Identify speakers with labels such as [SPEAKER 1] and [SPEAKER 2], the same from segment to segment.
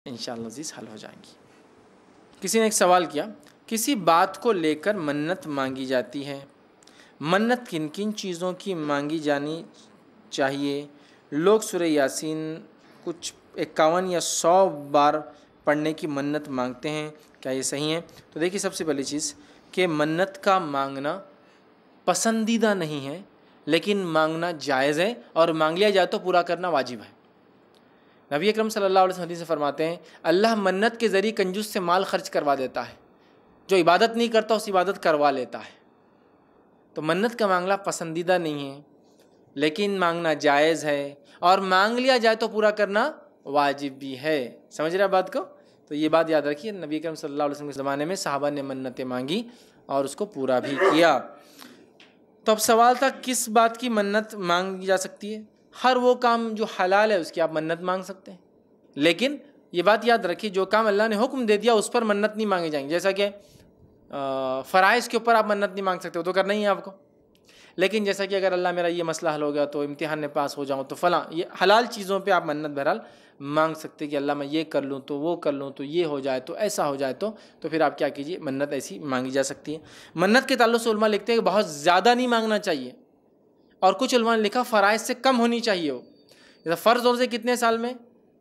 [SPEAKER 1] انشاءاللہ عزیز حل ہو جائیں گی۔ کسی نے ایک سوال کیا، کسی بات کو لے کر منت مانگی جاتی ہے، منت کن کن چیزوں کی مانگی جانی چاہیے؟ لوگ سورہ یاسین کچھ 51 یا 100 بار پڑھنے کی منت مانگتے ہیں، کیا یہ صحیح ہے؟ تو دیکھیے، سب سے پہلی چیز کہ منت کا مانگنا پسندیدہ نہیں ہے، لیکن مانگنا جائز ہے، اور مانگ لیا جائے تو پورا کرنا واجب ہے۔ نبی اکرم صلی اللہ علیہ وسلم حدیث سے فرماتے ہیں، اللہ منت کے ذریعے کنجوس سے مال خرچ کروا دیتا ہے، جو عبادت نہیں کرتا اس عبادت کروا لیتا ہے۔ تو منت کا مانگنا پسندیدہ نہیں ہے، لیکن مانگنا جائز ہے، اور مانگ لیا جائے تو پورا کرنا واجب بھی ہے۔ سمجھ رہے ہیں بات کو؟ تو یہ بات یاد رکھیے، نبی اکرم صلی اللہ علیہ وسلم کے زمانے میں صحابہ نے منتیں مانگی اور اس کو پورا بھی کیا۔ تو اب سوال تھا کس بات کی منت مانگی جا سکتی ہے؟ ہر وہ کام جو حلال ہے اس کی آپ منت مانگ سکتے ہیں، لیکن یہ بات یاد رکھیے جو کام اللہ نے حکم دے دیا اس پر منت نہیں مانگی جائیں گی، جیسا کہ فرائض کے اوپر آپ منت نہیں مانگ سکتے، وہ تو کرنا ہی ہے آپ کو۔ لیکن جیسا کہ اگر اللہ میرا یہ مسئلہ حل ہو گیا تو امتحان میں پاس ہو جاؤں تو فلاں، یہ حلال چیزوں پہ آپ منت بہرحال مانگ سکتے کہ اللہ میں یہ کر لوں تو وہ کر لوں تو یہ ہو جائے تو ایسا ہو جائے تو پھر آپ کیا کیجیے، منت ایسی مانگی جا سکتی ہے۔ منت کے تعلق سے علماء لکھتے ہیں کہ بہت زیادہ نہیں مانگنا چاہیے، اور کچھ علماء نے لکھا فرائض سے کم ہونی چاہیے ہو۔ جیسا فرض روزے کتنے سال میں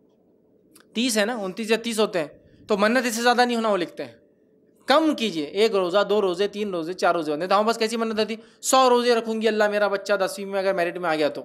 [SPEAKER 1] 30 ہے نا، 29 یا 30 ہوتے ہیں، تو منت اس سے زیادہ نہیں ہونا، وہ لکھتے ہیں کم کیجئے، 1 روزہ 2 روزے 3 روزے 4 روزے ہوتے ہیں۔ تو ہم بس کیسی منت ہوتی، 100 روزے رکھوں گی اللہ میرا بچہ 10ویں میں اگر میرٹ میں آ گیا تو،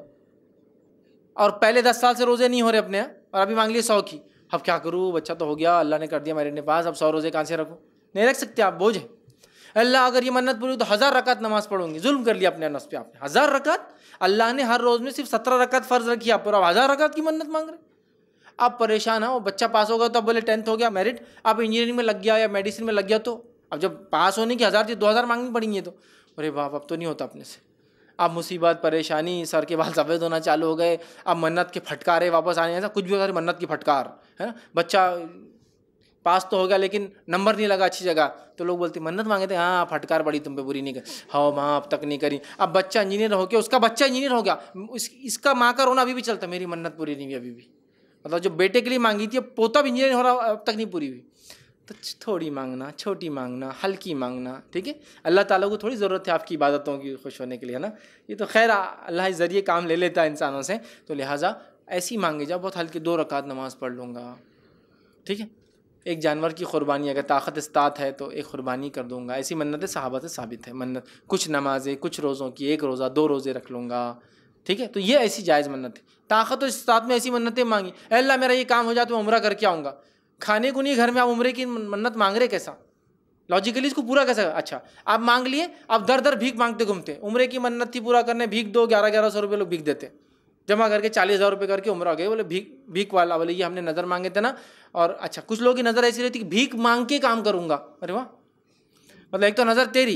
[SPEAKER 1] اور پہلے 10 سال سے روزے نہیں ہو رہے اپنے، اور ابھی مانگ لیے 100 کی، اب کیا کروں، بچہ تو ہو گیا، اللہ نے کر دیا میرٹ میں پاس، اب 100 روزے کہاں سے رکھوں؟ نہیں رکھ سکتے آپ، بوجھ ہے۔ اللہ اگر یہ منت پوری تو 1000 رکعت نماز پڑھوں گی، ظلم کر لیا اپنے نفس پہ آپ نے۔ 1000 رکعت اللہ نے ہر روز میں صرف 17 رکعت فرض رکھی آپ پر، اب 1000 رکعت کی منت مانگ رہے۔ آپ پریشان ہیں، وہ بچہ پاس ہوگا تو اب بولے 10th ہو گیا میرٹ، آپ انجینئرنگ میں لگ گیا یا میڈیسن میں لگ گیا تو اب جب پاس ہونے کی 1000 تھی 2000 مانگنی پڑیں گی، تو ارے باپ اب تو نہیں ہوتا اپنے سے۔ اب مصیبت پریشانی، سر کے بال سفید ہونا چالو ہو گئے، اب منت کے پھٹکارے واپس آنے، ایسا کچھ بھی ہوگا منت کی پھٹکار ہے نا۔ بچہ پاس تو ہو گیا لیکن نمبر نہیں لگا اچھی جگہ، تو لوگ بولتے منت مانگے تھے، ہاں پھٹکار بڑی تم پہ پوری نہیں کری، ہاں ماں اب تک نہیں کری۔ اب بچہ انجینئر ہو گیا، اس کا بچہ انجینئر ہو گیا، اس کا ماں کا رونا ابھی بھی چلتا، میری منت پوری نہیں ہوئی ابھی بھی، مطلب جو بیٹے کے لیے مانگی تھی اب پوتا بھی انجینئر ہو رہا اب تک نہیں پوری ہوئی۔ تو تھوڑی مانگنا، چھوٹی مانگنا، ہلکی مانگنا، ٹھیک ہے۔ اللہ تعالیٰ کو تھوڑی ضرورت ہے آپ کی عبادتوں کی خوش ہونے کے لیے، ہے نا، یہ تو خیر اللہ اس ذریعے کام لے لیتا ہے انسانوں سے، تو لہٰذا ایسی مانگے جاؤ، بہت ہلکی 2 رکعت نماز پڑھ لوں گا، ٹھیک ہے۔ ایک جانور کی قربانی اگر طاقت استطاعت ہے تو ایک قربانی کر دوں گا، ایسی منتیں صحابہ سے ثابت ہے۔ منت کچھ نمازیں، کچھ روزوں کی، 1 روزہ 2 روزے رکھ لوں گا، ٹھیک ہے۔ تو یہ ایسی جائز منت ہے۔ طاقت و استطاعت میں ایسی منتیں مانگی، اے اللہ میرا یہ کام ہو جائے تو میں عمرہ کر کے آؤں گا، کھانے کو نہیں گھر میں، آپ عمرے کی منت مانگ رہے، کیسا لاجیکلی اس کو پورا کیسا؟ اچھا آپ مانگ لیے، اب در در بھیک مانگتے گھومتے، عمرے کی منت تھی پورا کرنے، بھیک دو، 1100 روپے لوگ بھیک دیتے، جمع کر کے 40,000 روپے کر کے عمرہ گئے، بولے بھیک والا، بولے یہ ہم نے نظر مانگے تھے نا۔ اور اچھا کچھ لوگوں کی نظر ایسی رہتی کہ بھیک مانگ کے کام کروں گا، ارے واہ، مطلب ایک تو نظر تیری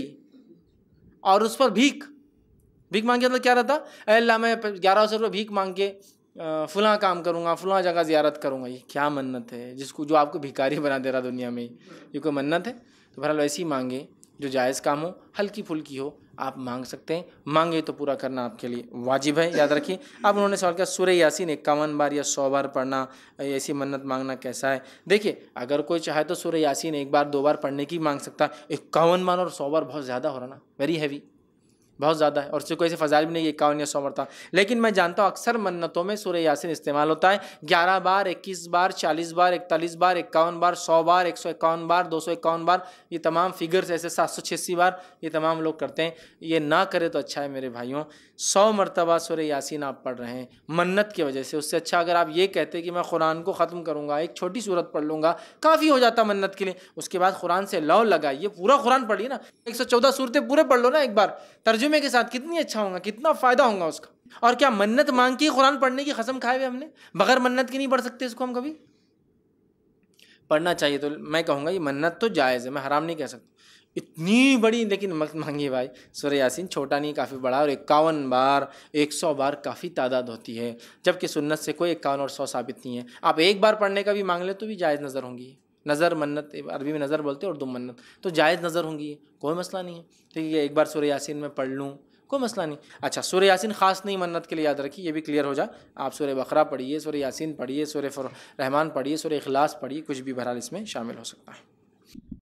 [SPEAKER 1] اور اس پر بھیک مانگ کے، مطلب کیا رہتا، اے اللہ میں 1100 روپے بھیک مانگ کے فلاں کام کروں گا، فلاں جگہ زیارت کروں گا۔ یہ کیا منت ہے جس کو جو آپ کو بھکاری بنا دے رہا دنیا میں، یہ کوئی منت ہے؟ تو بہرحال ایسی مانگے جو جائز کام ہو، ہلکی پھلکی ہو، آپ مانگ سکتے ہیں، مانگے تو پورا کرنا آپ کے لیے واجب ہے، یاد رکھیے۔ اب انہوں نے سوال کیا سورہ یاسین 51 بار یا 100 بار پڑھنا، ایسی منت مانگنا کیسا ہے؟ دیکھیے اگر کوئی چاہے تو سورہ یاسین 1 بار 2 بار پڑھنے کی مانگ سکتا ہے، 51 بار اور 100 بار بہت زیادہ ہو رہا نا، ویری ہیوی، بہت زیادہ ہے، اور اس سے کوئی ایسے فضائل بھی نہیں ہے 51 یا 100 مرتبہ۔ لیکن میں جانتا ہوں اکثر منتوں میں سورہ یاسین استعمال ہوتا ہے، 11 بار 21 بار 40 بار 41 بار 51 بار 100 بار 151 بار 251 بار، یہ تمام فگرز ایسے 786 بار یہ تمام لوگ کرتے ہیں۔ یہ نہ کرے تو اچھا ہے میرے بھائیوں، 100 مرتبہ سورہ یاسین آپ پڑھ رہے ہیں منت کی وجہ سے، اس سے اچھا اگر آپ یہ کہتے کہ میں قرآن کو ختم کروں گا، ایک چھوٹی سورت پڑھ لوں گا، کافی ہو جاتا منت کے لیے، اس کے بعد قرآن سے لو لگائیے، پورا قرآن پڑھیے نا، 114 سورتیں پورے پڑھ لو نا ایک بار ترجمے کے ساتھ، کتنی اچھا ہوگا، کتنا فائدہ ہوگا اس کا۔ اور کیا منت مانگ کے قرآن پڑھنے کی قسم کھائے ہوئے ہم نے؟ بغیر منت کی نہیں پڑھ سکتے اس کو ہم کبھی؟ پڑھنا چاہیے، تو میں کہوں گا یہ منت تو جائز ہے، میں حرام نہیں کہہ سکتا، اتنی بڑی لیکن مت مانگیے بھائی۔ سورہ یاسین چھوٹا نہیں، کافی بڑا، اور 51 بار 100 بار کافی تعداد ہوتی ہے، جبکہ سنت سے کوئی 51 اور 100 ثابت نہیں ہے۔ آپ ایک بار پڑھنے کا بھی مانگ لیں تو بھی جائز نظر ہوں گی، نظر منت عربی میں نظر بولتے ہیں، اردو منت، تو جائز نظر ہوں گی، کوئی مسئلہ نہیں ہے، ٹھیک ہے۔ ایک بار سورہ یاسین میں پڑھ لوں، کوئی مسئلہ نہیں. اچھا سورہ یاسین خاص نہیں منت کے لیے، یاد رکھیے، یہ بھی کلیئر ہو جائے. آپ سورہ بقرہ پڑھیے، سورہ یاسین پڑھیے، سورہ رحمان پڑھیے، سورہ اخلاص پڑھیے، کچھ بھی بہرحال اس میں شامل ہو سکتا ہے.